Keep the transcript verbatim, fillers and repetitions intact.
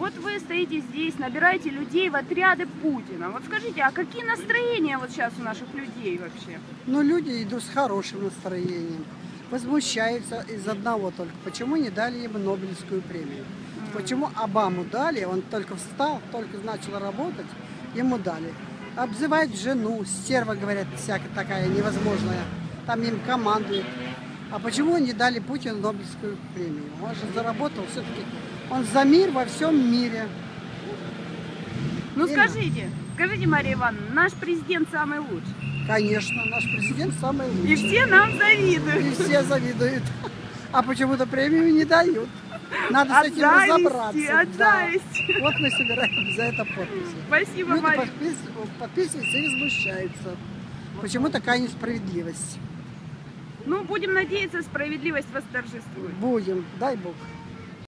Вот вы стоите здесь, набираете людей в отряды Путина. Вот скажите, а какие настроения вот сейчас у наших людей вообще? Ну, люди идут с хорошим настроением. Возмущаются из одного только. Почему не дали ему Нобелевскую премию? Mm. Почему Обаму дали, он только встал, только начал работать, ему дали. Обзывают жену, стерва, говорят, всякая такая невозможная. Там им командует. А почему не дали Путину Нобелевскую премию? Он же заработал все-таки. Он за мир во всем мире. Ну Именно. скажите, скажите, Мария Ивановна, наш президент самый лучший. Конечно, наш президент самый лучший. И все нам завидуют. И все завидуют. А почему-то премию не дают. Надо от с этим зависти, разобраться. От да. зависти. Вот мы собираем за это подписи. Спасибо, Люди Мария. подпис... подписываются и возмущаются. Почему такая несправедливость? Ну, будем надеяться, справедливость восторжествует. Будем, дай Бог.